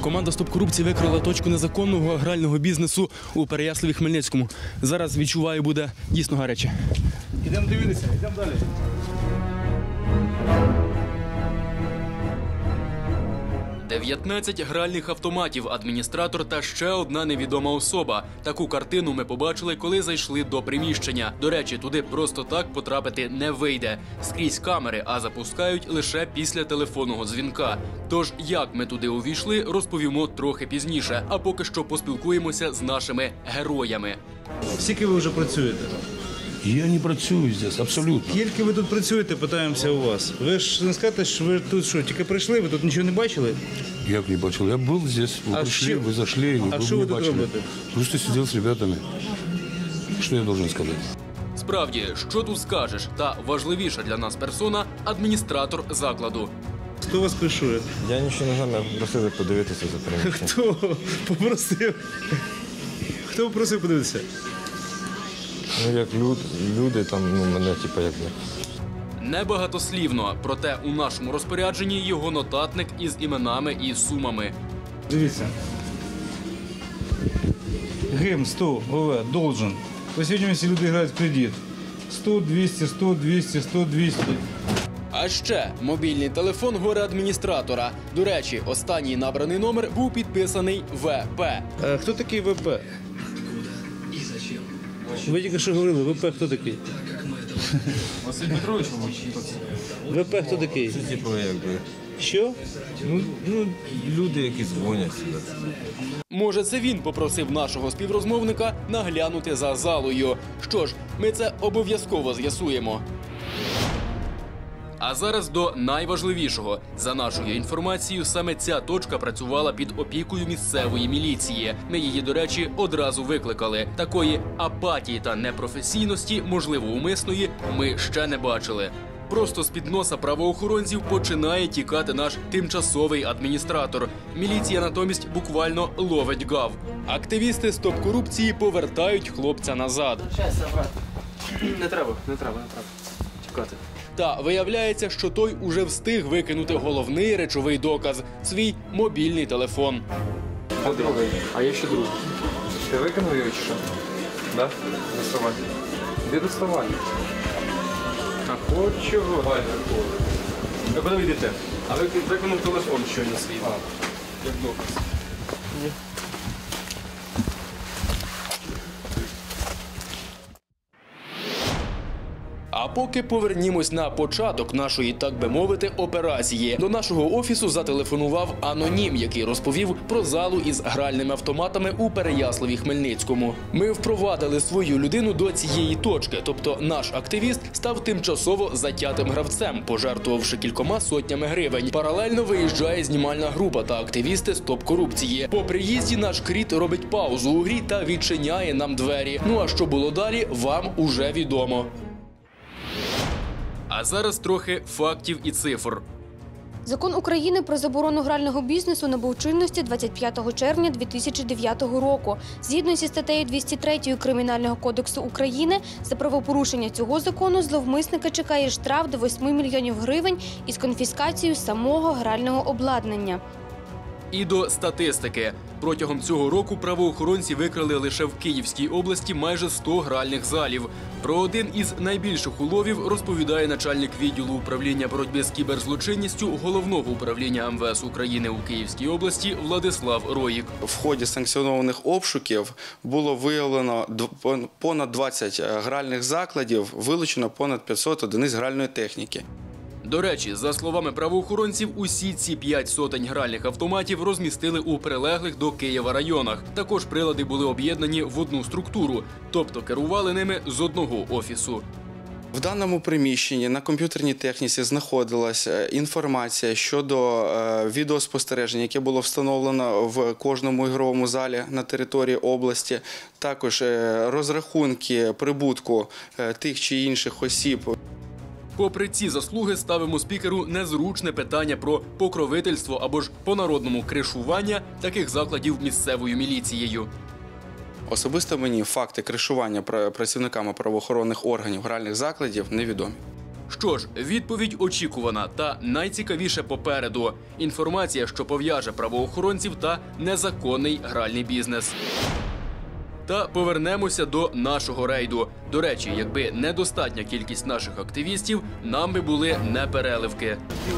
Команда «Стоп корупції» викрила точку незаконного грального бізнесу у Переяславі-Хмельницькому. Зараз, відчуваю, буде дійсно гаряче. Ідемо дивитися, йдемо далі. «19 гральних автоматів, адміністратор та ще одна невідома особа. Таку картину ми побачили, коли зайшли до приміщення. До речі, туди просто так потрапити не вийде. Скрізь камери, а запускають лише після телефонного дзвінка. Тож, як ми туди увійшли, розповімо трохи пізніше. А поки що поспілкуємося з нашими героями. Скільки ви вже працюєте? Я не працюю здесь, абсолютно. Скільки ви тут працюєте, питаємося у вас. Ви ж не скажете, що ви тут що, тільки прийшли, ви тут нічого не бачили? Як не бачил? Я был здесь, вы пришли, вы зашли, А вы що не ви тут бачили. робите? Просто сидел с ребятами. Что я должен сказать? Справді, що тут скажеш? Та важливіша для нас персона – адміністратор закладу. Хто вас кришує? Я нічого не знаю, мене попросили подивитися за приміщення. Хто попросив? Хто попросив подивитися? Ну, як люди там, мене, типу, якби. Небагатослівно, проте у нашому розпорядженні його нотатник із іменами і сумами. Дивіться. ГИМ 100, ОВ, должен. По сьогодні всі люди грають в кредит. 100, 200, 100, 200, 100, 200. А ще мобільний телефон горе-адміністратора. До речі, останній набраний номер був підписаний ВП. Хто такий ВП? Ви тільки що говорили, ВП хто такий? Василь Петрович, ВП хто такий? типу, якби. Що? Ну, люди, які дзвонять сюди. Може, це він попросив нашого співрозмовника наглянути за залою. Що ж, ми це обов'язково з'ясуємо. А зараз до найважливішого. За нашою інформацією, саме ця точка працювала під опікою місцевої міліції. Ми її, до речі, одразу викликали. Такої апатії та непрофесійності, можливо, умисної, ми ще не бачили. Просто з-під носа правоохоронців починає тікати наш тимчасовий адміністратор. Міліція натомість буквально ловить гав. Активісти «Стоп корупції» повертають хлопця назад. Не треба. Чекати. Та виявляється, що той уже встиг викинути головний речовий доказ – свій мобільний телефон. А другий? А є ще другий. Ти викинув його чи що? Да? Доставай. Де доставай? А от чого? Ви куди ви йдете? А ви викинув телефон щойно свій. Як доказ. Ні. А поки повернімось на початок нашої, так би мовити, операції. До нашого офісу зателефонував анонім, який розповів про залу із гральними автоматами у Переяславі-Хмельницькому. Ми впровадили свою людину до цієї точки, тобто наш активіст став тимчасово затятим гравцем, пожертвувавши кількома сотнями гривень. Паралельно виїжджає знімальна група та активісти «Стоп корупції». По приїзді наш кріт робить паузу у грі та відчиняє нам двері. Ну а що було далі, вам уже відомо. А зараз трохи фактів і цифр. Закон України про заборону грального бізнесу набув чинності 25 червня 2009 року. Згідно зі статтею 203 Кримінального кодексу України, за правопорушення цього закону зловмисника чекає штраф до 8 мільйонів гривень із конфіскацією самого грального обладнання. І до статистики. Протягом цього року правоохоронці викрили лише в Київській області майже 100 гральних залів. Про один із найбільших уловів розповідає начальник відділу управління боротьби з кіберзлочинністю Головного управління МВС України у Київській області Владислав Роїк. В ході санкціонованих обшуків було виявлено понад 20 гральних закладів, вилучено понад 500 одиниць гральної техніки. До речі, за словами правоохоронців, усі ці 5 сотень гральних автоматів розмістили у прилеглих до Києва районах. Також прилади були об'єднані в одну структуру, тобто керували ними з одного офісу. В даному приміщенні на комп'ютерній техніці знаходилася інформація щодо відеоспостереження, яке було встановлено в кожному ігровому залі на території області, також розрахунки прибутку тих чи інших осіб. Попри ці заслуги, ставимо спікеру незручне питання про покровительство або ж по-народному кришування таких закладів місцевою міліцією. Особисто мені факти кришування працівниками правоохоронних органів гральних закладів невідомі. Що ж, відповідь очікувана та найцікавіше попереду. Інформація, що пов'яже правоохоронців та незаконний гральний бізнес. Та повернемося до нашого рейду. До речі, якби недостатня кількість наших активістів, нам би були непереливки.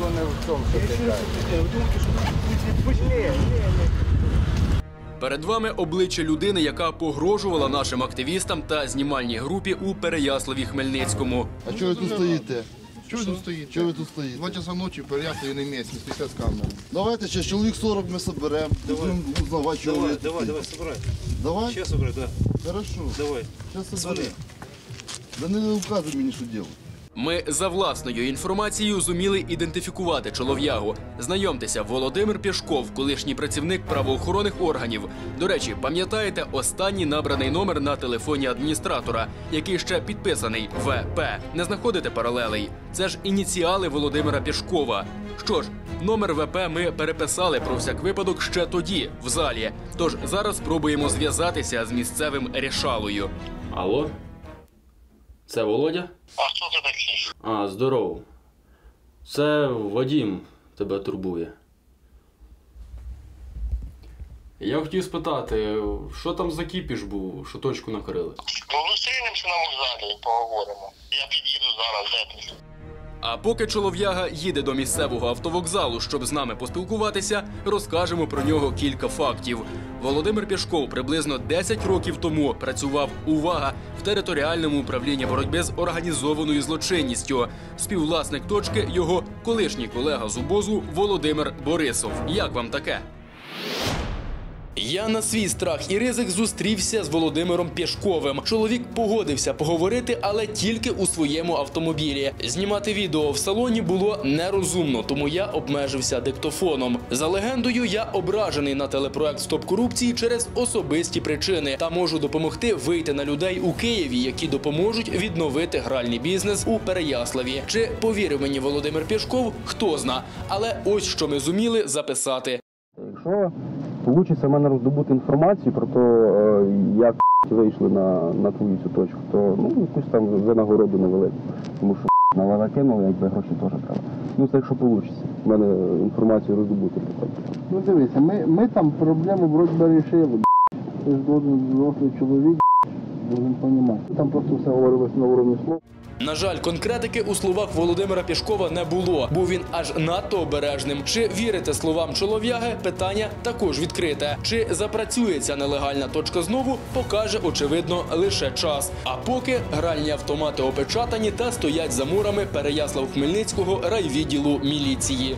Перед вами обличчя людини, яка погрожувала нашим активістам та знімальній групі у Переяславі-Хмельницькому. А чого ви тут стоїте? Чого ви тут стоїте? Чого ви тут стоїте? 2 часа ночі Переяслав не місць, не стоїть з камерами. Давайте ще чоловік 40 ми соберемо. Давай. Узнавати, чого ви тут стоїте. Давай, собирай. Давай? Сейчас собирай, да. Хорошо. Давай. Зараз соберемо. Да не указуй мені, що робити. Ми за власною інформацією зуміли ідентифікувати чолов'ягу. Знайомтеся, Володимир Пєшков, колишній працівник правоохоронних органів. До речі, пам'ятаєте останній набраний номер на телефоні адміністратора, який ще підписаний ВП. Не знаходите паралелей? Це ж ініціали Володимира Пєшкова. Що ж, номер ВП ми переписали про всяк випадок ще тоді, в залі. Тож зараз спробуємо зв'язатися з місцевим рішалою. Алло? Це Володя? А хто це такий? А, здорово. Це Вадим тебе турбує. Я хотів спитати, що там за кіпіш був, що точку накрили? Ну, зустрінемося на вокзалі і поговоримо. Я під'їду зараз, зетнусь. А поки чолов'яга їде до місцевого автовокзалу, щоб з нами поспілкуватися, розкажемо про нього кілька фактів. Володимир Пєшков приблизно 10 років тому працював, увага, в територіальному управлінні боротьби з організованою злочинністю. Співвласник точки – його колишній колега з УБОЗу Володимир Борисов. Як вам таке? Я на свій страх і ризик зустрівся з Володимиром Пєшковим. Чоловік погодився поговорити, але тільки у своєму автомобілі. Знімати відео в салоні було нерозумно, тому я обмежився диктофоном. За легендою, я ображений на телепроект «Стоп корупції» через особисті причини та можу допомогти вийти на людей у Києві, які допоможуть відновити гральний бізнес у Переяславі. Чи повірив мені Володимир Пєшков, хто зна. Але ось що ми зуміли записати. Якщо вийде в мене роздобути інформацію про те, як вийшли на твою цю точку, то якусь там винагороду невелику. Тому що на лава кинули, якби гроші теж треба. Ну це якщо вийде в мене інформацію роздобути. Ну дивіться, ми там проблему вроді би рішили. Ти ж дорослий чоловік, должен розуміти. Там просто все говорилось на уровні слов. На жаль, конкретики у словах Володимира Пєшкова не було. Був він аж надто обережним. Чи вірите словам чолов'яги? Питання також відкрите. Чи запрацює ця нелегальна точка знову, покаже, очевидно, лише час. А поки гральні автомати опечатані та стоять за мурами Переяслав-Хмельницького райвідділу міліції.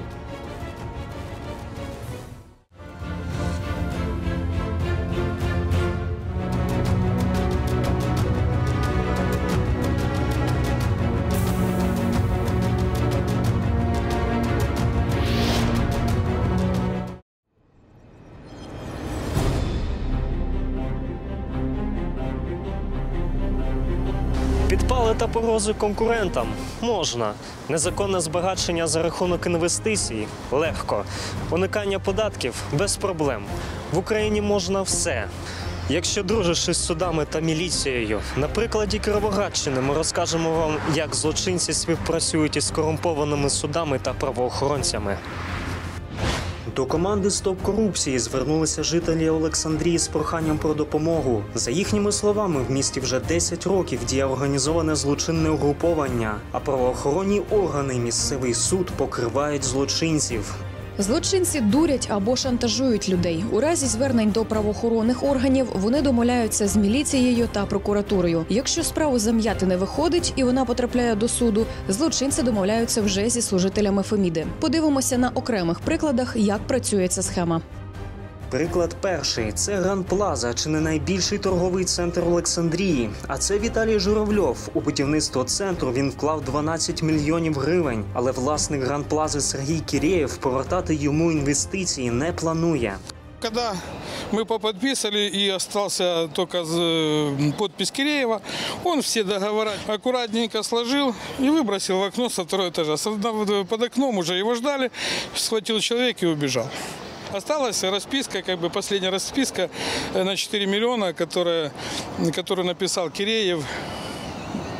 Підпали та погрози конкурентам можна. Незаконне збагачення за рахунок інвестицій легко. Уникання податків без проблем. В Україні можна все. Якщо дружиш із судами та міліцією, на прикладі Кіровоградщини ми розкажемо вам, як злочинці співпрацюють із корумпованими судами та правоохоронцями. До команди «Стоп корупції» звернулися жителі Олександрії з проханням про допомогу. За їхніми словами, в місті вже 10 років діє організоване злочинне угруповання, а правоохоронні органи і місцевий суд покривають злочинців. Злочинці дурять або шантажують людей. У разі звернень до правоохоронних органів вони домовляються з міліцією та прокуратурою. Якщо справу зам'яти не виходить і вона потрапляє до суду, злочинці домовляються вже зі служителями Феміди. Подивимося на окремих прикладах, як працює ця схема. Приклад перший – це Гранд Плаза, чи не найбільший торговий центр Олександрії. А це Віталій Журавльов. У будівництво центру він вклав 12 мільйонів гривень. Але власник Гранд Плази Сергій Кірєєв повертати йому інвестиції не планує. Когда мы поподписали и остался только подпись Киреева, он все договора аккуратненько сложил и выбросил в окно со второго этажа. Под окном уже его ждали, схватил человек и убежал. Осталась расписка, последняя расписка на 4 миллиона, которую написал Киреев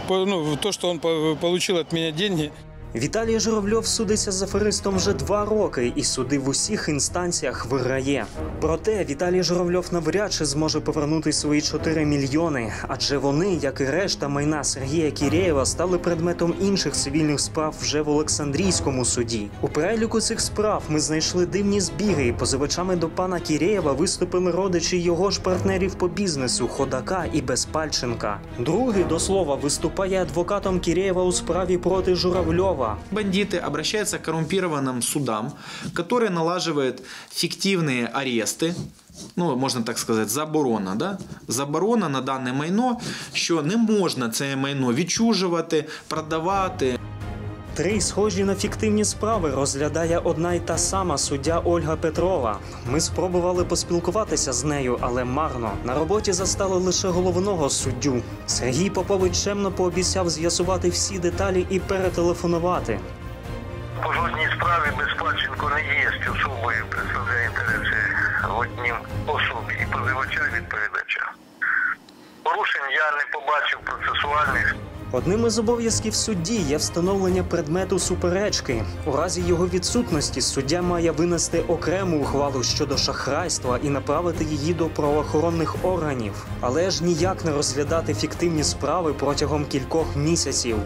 то, что он получил от меня деньги. Віталій Журавльов судиться з аферистом вже 2 роки і суди в усіх інстанціях виграє. Проте Віталій Журавльов навряд чи зможе повернути свої 4 мільйони, адже вони, як і решта майна Сергія Кірєєва, стали предметом інших цивільних справ вже в Олександрійському суді. У переліку цих справ ми знайшли дивні збіги, і позивачами до пана Кірєєва виступили родичі його ж партнерів по бізнесу Ходака і Безпальченка. Другий, до слова, виступає адвокатом Кірєєва у справі проти Журавльова. Бандиты обращаются к коррумпированным судам, которые налаживают фиктивные аресты, можна так сказати, заборона. Да? Заборона на дане майно, що не можна це майно відчужувати, продавати. 3 схожі на фіктивні справи розглядає одна й та сама суддя Ольга Петрова. Ми спробували поспілкуватися з нею, але марно. На роботі застали лише головного суддю. Сергій Попович чемно пообіцяв з'ясувати всі деталі і перетелефонувати. По жодній справі Безпальченко не є особою, представляє інтереси в однім особі і позивача, і відповідача. Порушень я не побачив процесуальних. Одним із обов'язків судді є встановлення предмету суперечки. У разі його відсутності суддя має винести окрему ухвалу щодо шахрайства і направити її до правоохоронних органів. Але ж ніяк не розглядати фіктивні справи протягом кількох місяців.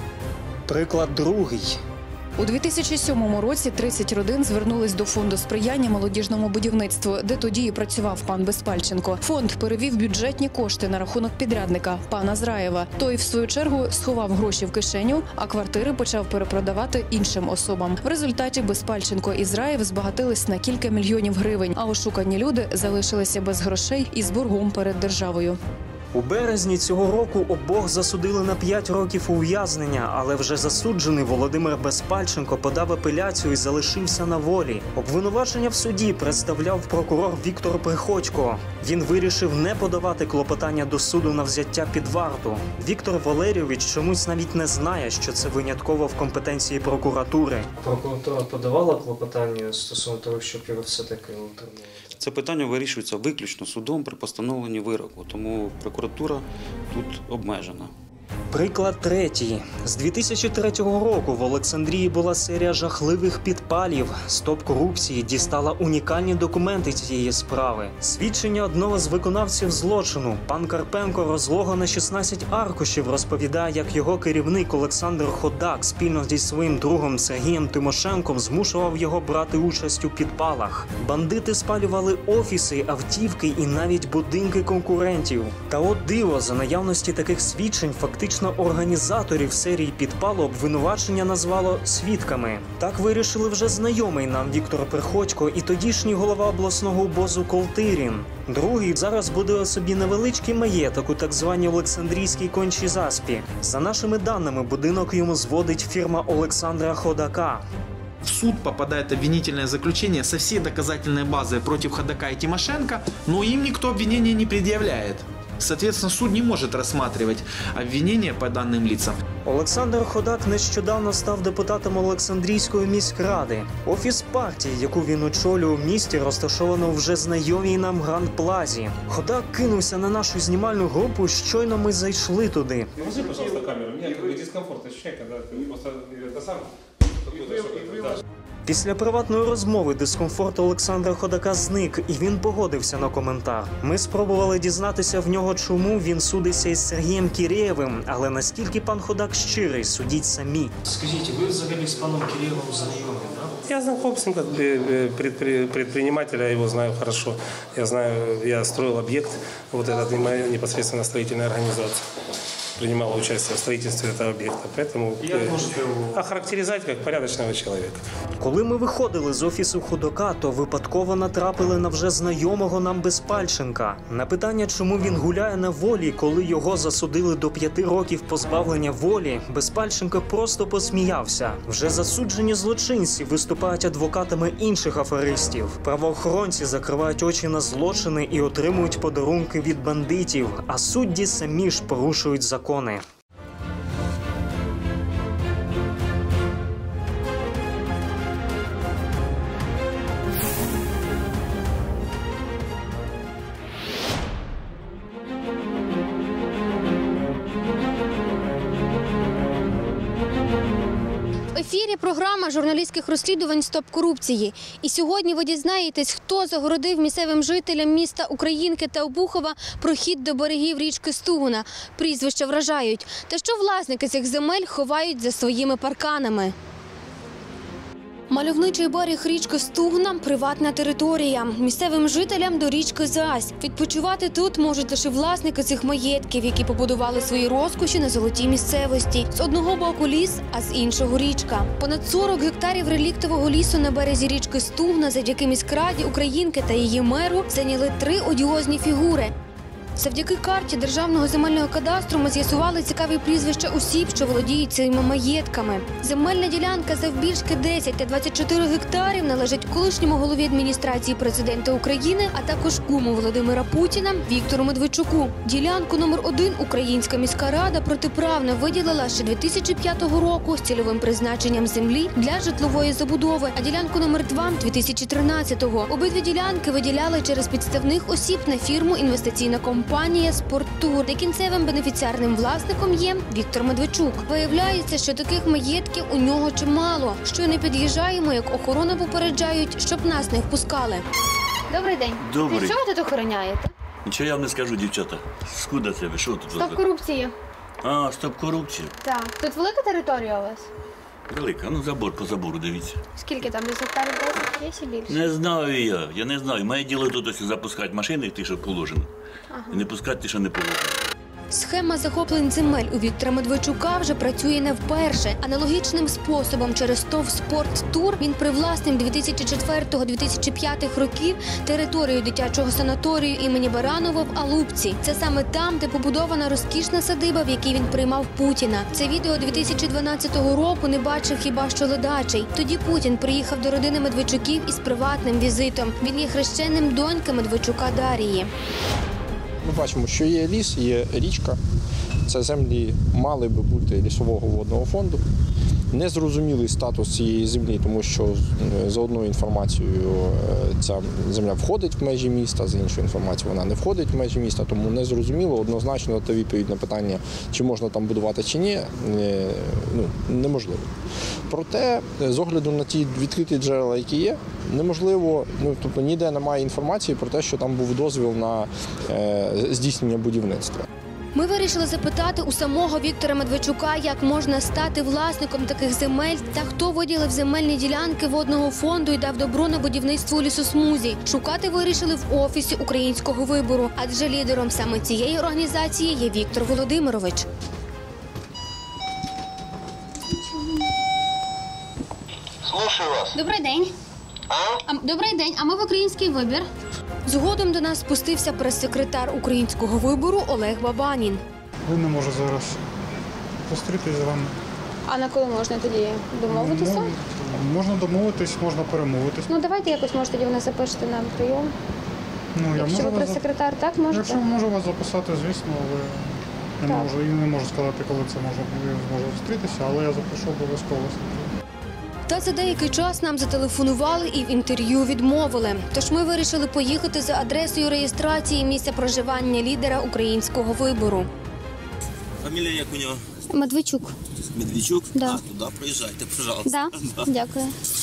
Приклад другий. У 2007 році 30 родин звернулись до фонду сприяння молодіжному будівництву, де тоді і працював пан Безпальченко. Фонд перевів бюджетні кошти на рахунок підрядника, пана Зраєва. Той, в свою чергу, сховав гроші в кишеню, а квартири почав перепродавати іншим особам. В результаті Безпальченко і Зраєв збагатились на кілька мільйонів гривень, а ошукані люди залишилися без грошей і з боргом перед державою. У березні цього року обох засудили на 5 років ув'язнення, але вже засуджений Володимир Безпальченко подав апеляцію і залишився на волі. Обвинувачення в суді представляв прокурор Віктор Приходько. Він вирішив не подавати клопотання до суду на взяття під варту. Віктор Валерійович чомусь навіть не знає, що це винятково в компетенції прокуратури. Прокуратура подавала клопотання стосовно того, щоб його все-таки утримувати? Це питання вирішується виключно судом при постановленні вироку, тому прокуратура тут обмежена. Приклад третій. З 2003 року в Олександрії була серія жахливих підпалів. Стоп-корупції дістала унікальні документи цієї справи. Свідчення одного з виконавців злочину. Пан Карпенко розлого на 16 аркушів розповідає, як його керівник Олександр Ходак спільно зі своїм другом Сергієм Тимошенком змушував його брати участь у підпалах. Бандити спалювали офіси, автівки і навіть будинки конкурентів. Та от диво, за наявності таких свідчень фактично організаторів серії підпалу обвинувачення назвало свідками. Так вирішили вже знайомий нам Віктор Приходько і тодішній голова обласного УБОЗу Колтирін. Другий зараз будує собі невеличкий маєток у так званій Олександрійській Кончій Заспі. За нашими даними, будинок йому зводить фірма Олександра Ходака. В суд попадает обвинительное заключение со всей доказательной базой против Ходака и Тимошенко, но им никто обвинения не предъявляет. Соответственно, суд не может рассматривать обвинения по данным лицам. Олександр Ходак нещодавно став депутатом Олександрійської міськради. Офіс партії, яку він очолює у місті, розташовано в вже знайомій нам Гранд-Плазі. Ходак кинувся на нашу знімальну групу, щойно ми зайшли туди. Возьми, пожалуйста, камеру. Мне дискомфорт ощущаю, когда ты просто это сам... Після приватної розмови дискомфорт Олександра Ходака зник, і він погодився на коментар. Ми спробували дізнатися в нього, чому він судиться із Сергієм Кірєєвим, але наскільки пан Ходак щирий, судіть самі. Скажіть, ви взагалі з паном Кірєєвим знайомі, так? Я знаком с ним как предпринимателя, я его знаю хорошо. Я строил объект, вот этот моя непосредственно строительная организация принимала участие в строительстве этого объекта. Поэтому охарактеризовать как порядочного человека. Коли ми виходили з офісу Ходака, то випадково натрапили на вже знайомого нам Безпальченка. На питання, чому він гуляє на волі, коли його засудили до 5 років позбавлення волі, Безпальченко просто посміявся. Вже засуджені злочинці виступають адвокатами інших аферистів. Правоохоронці закривають очі на злочини і отримують подарунки від бандитів, а судді самі ж порушують закони. В ефірі програма журналістських розслідувань «Стоп корупції». І сьогодні ви дізнаєтесь, хто загородив місцевим жителям міста Українки та Обухова прохід до берегів річки Стугуна. Прізвища вражають. Та що власники цих земель ховають за своїми парканами. Мальовничий берег річки Стугна – приватна територія. Місцевим жителям до річки зась. Відпочивати тут можуть лише власники цих маєтків, які побудували свої розкоші на золотій місцевості. З одного боку ліс, а з іншого річка. Понад 40 гектарів реліктового лісу на березі річки Стугна завдяки міськраді Українки та її меру зайняли 3 одіозні фігури. Завдяки карті Державного земельного кадастру ми з'ясували цікаві прізвища осіб, що володіють цими маєтками. Земельна ділянка завбільшки 10 та 24 гектарів належить колишньому голові адміністрації президента України, а також куму Володимира Путіна Віктору Медведчуку. Ділянку номер 1 Українська міська рада протиправно виділила ще 2005 року з цільовим призначенням землі для житлової забудови, а ділянку номер 2 – 2013-го. Обидві ділянки виділяли через підставних осіб на фірму «Інвестиційна компанія «Спорттур», де кінцевим бенефіціарним власником є Віктор Медведчук. Виявляється, що таких маєтків у нього чимало. Щойно під'їжджаємо, як охорона попереджають, щоб нас не впускали. Добрий день. Добрий. Що ви тут охороняєте? Нічого я вам не скажу, дівчата. Скуда це ви? Що тут? Стоп корупції. А, стоп корупція. Так. Тут велика територія у вас? Велика. Ну, забор по забору, дивіться. Скільки там? Десь гектарів 10? Є ще більше? Не знаю я не знаю. Моє діло тут ось запускати машини, ті, що положено. Ага. І не пускати ті, що не положено. Схема захоплень земель у Віктора Медведчука вже працює не вперше. Аналогічним способом через ТОВ «Спорттур» він привласнив 2004-2005 років територію дитячого санаторію імені Баранова в Алупці. Це саме там, де побудована розкішна садиба, в якій він приймав Путіна. Це відео 2012 року не бачив хіба що ледачий. Тоді Путін приїхав до родини Медведчуків із приватним візитом. Він є хрещенним доньки Медведчука Дарії. Ми бачимо, що є ліс, є річка. Це землі мали би бути лісового водного фонду. Незрозумілий статус цієї землі, тому що за одною інформацією ця земля входить в межі міста, за іншою інформацією вона не входить в межі міста, тому незрозуміло, однозначно дати відповідь на питання, чи можна там будувати, чи ні, неможливо. Проте, з огляду на ті відкриті джерела, які є, неможливо, тобто ніде немає інформації про те, що там був дозвіл на здійснення будівництва. Ми вирішили запитати у самого Віктора Медведчука, як можна стати власником таких земель та хто виділив земельні ділянки водного фонду і дав добро на будівництво у лісосмузі. Шукати вирішили в офісі Українського вибору, адже лідером саме цієї організації є Віктор Володимирович. Слушаю вас. Добрий день. Добрий день, а ми в Український вибір. Згодом до нас спустився прес-секретар Українського вибору Олег Бабанін. Я не можу зараз зустрітися з вами. А на коли можна тоді домовитися? Можна домовитись, можна перемовитись. Ну давайте якось, може, тоді ви нас запишете на прийом. Якщо ви прес-секретар, так можете? Якщо можу вас записати, звісно, але не можу сказати, коли це зможу зустрітися, але я запишу обов'язково. Та за деякий час нам зателефонували і в інтерв'ю відмовили. Тож ми вирішили поїхати за адресою реєстрації місця проживання лідера Українського вибору. Фамілія як у нього? Медведчук. Медведчук? Да. А, туди проїжджайте, пожалуйста. Да? Дякую.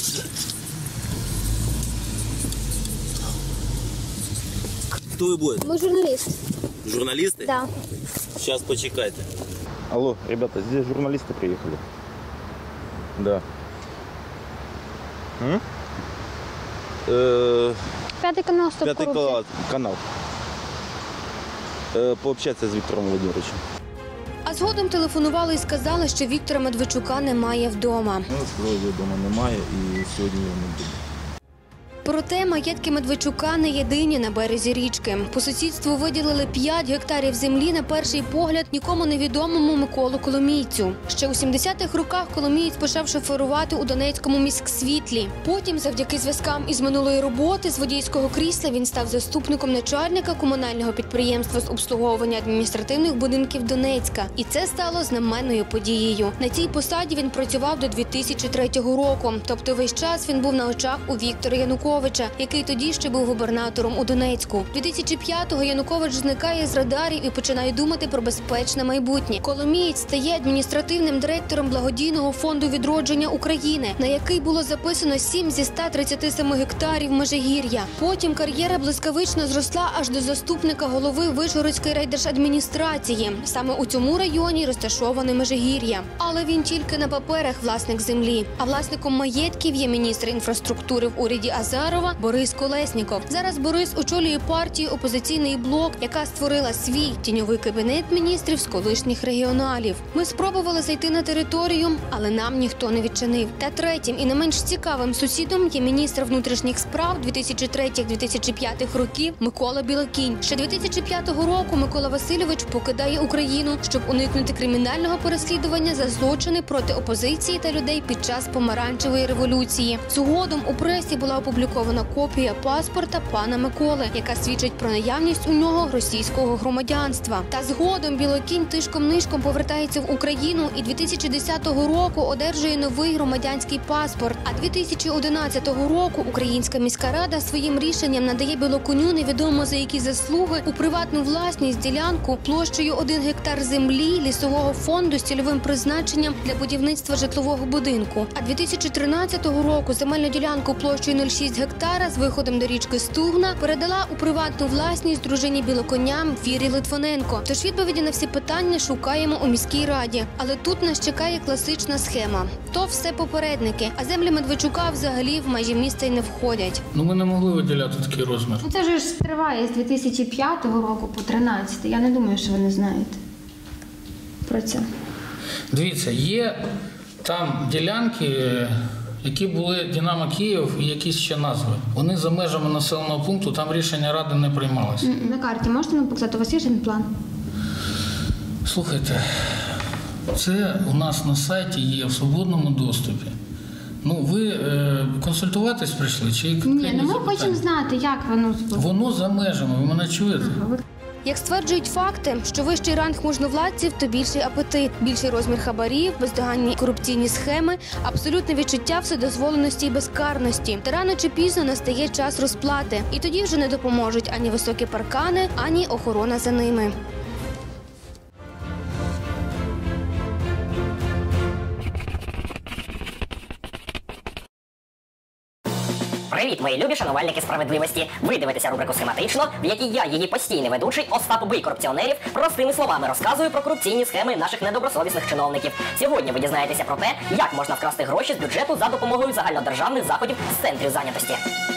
Хто ви будете? Ми журналіст. Журналісти? Да. Зараз почекайте. Алло, ребята, здесь журналисты приехали. Да. П'ятий канал, стоп корупція. Пятый канал. Пообщаться с Виктором Владимировичем. А згодом телефонували і сказали, що Віктора Медведчука немає вдома. Сказали, його вдома немає і сьогодні його не буде. Проте маєтки Медведчука не єдині на березі річки. По сусідству виділили 5 гектарів землі на перший погляд нікому невідомому Миколу Коломійцю. Ще у 70-х роках Коломієць почав шоферувати у Донецькому міськсвітлі. Потім, завдяки зв'язкам із минулої роботи, з водійського крісла він став заступником начальника комунального підприємства з обслуговування адміністративних будинків Донецька. І це стало знаменною подією. На цій посаді він працював до 2003 року. Тобто весь час він був на очах у Віктора Януковича. Януковича, який тоді ще був губернатором у Донецьку. 2005-го Янукович зникає з радарів і починає думати про безпечне майбутнє. Коломієць стає адміністративним директором благодійного фонду відродження України, на який було записано 7 зі 137 гектарів Межигір'я. Потім кар'єра блискавично зросла аж до заступника голови Вишгородської райдержадміністрації. Саме у цьому районі розташоване Межигір'я. Але він тільки на паперах власник землі. А власником маєтків є міністр інфраструктури в уряді Азарова Борис Колесніков. Зараз Борис очолює партію «Опозиційний блок», яка створила свій тіньовий кабінет міністрів з колишніх регіоналів. Ми спробували зайти на територію, але нам ніхто не відчинив. Та третім і не менш цікавим сусідом є міністр внутрішніх справ 2003-2005 років Микола Білокінь. Ще 2005 року Микола Васильович покидає Україну, щоб уникнути кримінального переслідування за злочини проти опозиції та людей під час помаранчевої революції. Згодом у пресі була опублікована копія паспорта пана Миколи, яка свідчить про наявність у нього російського громадянства. Та згодом Білокінь тишком-нишком повертається в Україну і 2010 року одержує новий громадянський паспорт. А 2011 року Українська міська рада своїм рішенням надає Білоконю невідомо за які заслуги у приватну власність ділянку площею 1 гектар землі лісового фонду з цільовим призначенням для будівництва житлового будинку. А 2013 року земельну ділянку площею 0,6 гектара з виходом до річки Стугна передала у приватну власність дружині Білоконя Вірі Литвиненко. Тож відповіді на всі питання шукаємо у міській раді. Але тут нас чекає класична схема. То все попередники, а землі Медведчука взагалі в межі міста й не входять. Ми не могли виділяти такий розмір. Це ж триває з 2005 року по 2013. Я не думаю, що ви не знаєте про це. Дивіться, є там ділянки, які були Динамо Київ і якісь ще назви. Вони за межами населеного пункту, там рішення ради не приймалося. На карті можете нам показати? У вас є генплан? Слухайте, це у нас на сайті є в свободному доступі. Ви консультуватись прийшли? Ні, ми хочемо знати, як воно... Воно за межами, ви мене чуєте? Як стверджують факти, що вищий ранг можновладців, то більший апетит, більший розмір хабарів, бездоганні корупційні схеми, абсолютне відчуття вседозволеності і безкарності. Та рано чи пізно настає час розплати. І тоді вже не допоможуть ані високі паркани, ані охорона за ними. Привіт, мої любі шанувальники справедливості! Ви дивитеся рубрику «Схематично», в якій я, її постійний ведучий, Остап Бий корупціонерів, простими словами розказую про корупційні схеми наших недобросовісних чиновників. Сьогодні ви дізнаєтеся про те, як можна вкрасти гроші з бюджету за допомогою загальнодержавних заходів з центрів зайнятості.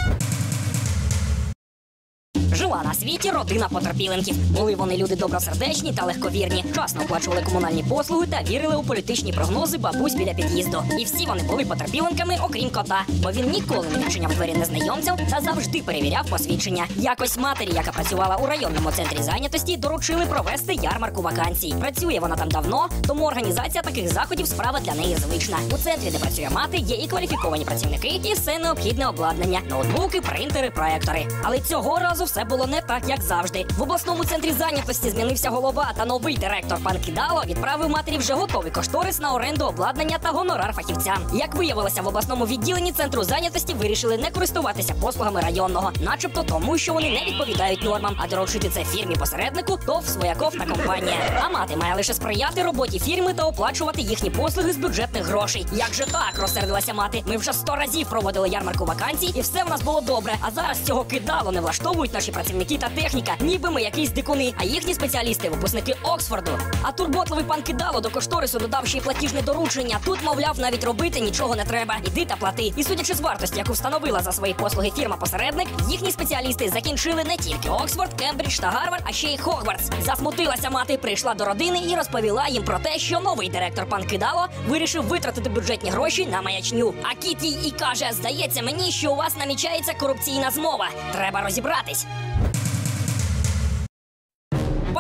Жила на світі родина потерпіленків. Були вони люди добросердечні та легковірні, вчасно оплачували комунальні послуги та вірили у політичні прогнози бабусь біля під'їзду. І всі вони були потерпіленками, окрім кота, бо він ніколи не відчиняв двері незнайомцям та завжди перевіряв посвідчення. Якось матері, яка працювала у районному центрі зайнятості, доручили провести ярмарку вакансій. Працює вона там давно, тому організація таких заходів справа для неї звична. У центрі, де працює мати, є і кваліфіковані працівники, і все необхідне обладнання – ноутбуки, принтери, проектори. Але цього разу все було не так, як завжди. В обласному центрі зайнятості змінився голова, та новий директор пан Кидало відправив матері вже готовий кошторис на оренду обладнання та гонорар фахівцям. Як виявилося, в обласному відділенні центру зайнятості вирішили не користуватися послугами районного, начебто тому, що вони не відповідають нормам, а доручити це фірмі-посереднику ТОВ «Свояков та компанія». А мати має лише сприяти роботі фірми та оплачувати їхні послуги з бюджетних грошей. Як же так, розсердилася мати? Ми вже 100 разів проводили ярмарку вакансій, і все в нас було добре. А зараз цього Кидало не влаштовують наші працівники та техніка, ніби ми якісь дикуни, а їхні спеціалісти – випускники Оксфорду. А турботливий пан Кидало до кошторису додав ще й платіжне доручення. Тут, мовляв, навіть робити нічого не треба. Іди та плати. І судячи з вартості, яку встановила за свої послуги фірма-посередник, їхні спеціалісти закінчили не тільки Оксфорд, Кембридж та Гарвард, а ще й Хогвартс. Засмутилася мати, прийшла до родини і розповіла їм про те, що новий директор пан Кидало вирішив витратити бюджетні гроші на маячню. А кіт їй і каже: здається мені, що у вас намічається корупційна змова. Треба розібратись.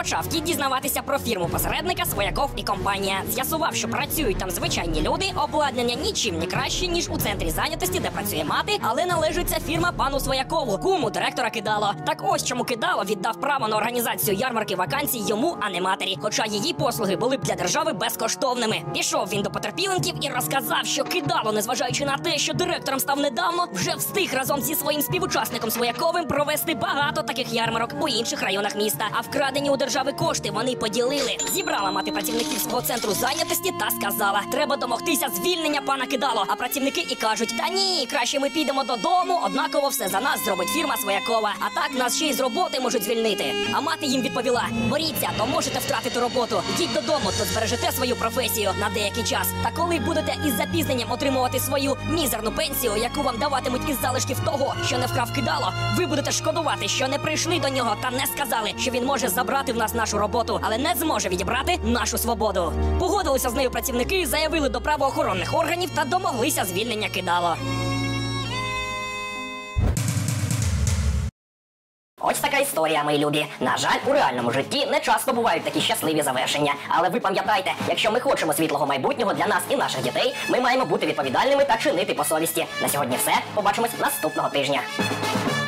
Почав кіт дізнаватися про фірму-посередника Свояков і компанія. З'ясував, що працюють там звичайні люди, обладнання нічим не краще, ніж у центрі зайнятості, де працює мати, але належить ця фірма пану Своякову, куму директора Кидало. Так ось чому Кидало віддав право на організацію ярмарки вакансій йому, а не матері. Хоча її послуги були б для держави безкоштовними. Пішов він до потерпіленків і розказав, що Кидало, незважаючи на те, що директором став недавно, вже встиг разом зі своїм співучасником Свояковим провести багато таких ярмарок у інших районах міста. А вкрадені у держави кошти вони поділили. Зібрала мати працівників свого центру зайнятості та сказала: треба домогтися звільнення пана Кидало. А працівники і кажуть: та ні, краще ми підемо додому, однаково все за нас зробить фірма Своякова. А так нас ще й з роботи можуть звільнити. А мати їм відповіла: боріться, то можете втратити роботу. Йдіть додому, то збережете свою професію на деякий час. Та коли будете із запізненням отримувати свою мізерну пенсію, яку вам даватимуть із залишків того, що не вкрав Кидало, ви будете шкодувати, що не прийшли до нього та не сказали, що він може забрати в нас нашу роботу, але не зможе відібрати нашу свободу. Погодилися з нею працівники, заявили до правоохоронних органів та домоглися звільнення Кидало. Ось така історія, мої любі. На жаль, у реальному житті не часто бувають такі щасливі завершення. Але ви пам'ятайте, якщо ми хочемо світлого майбутнього для нас і наших дітей, ми маємо бути відповідальними та чинити по совісті. На сьогодні все. Побачимось наступного тижня.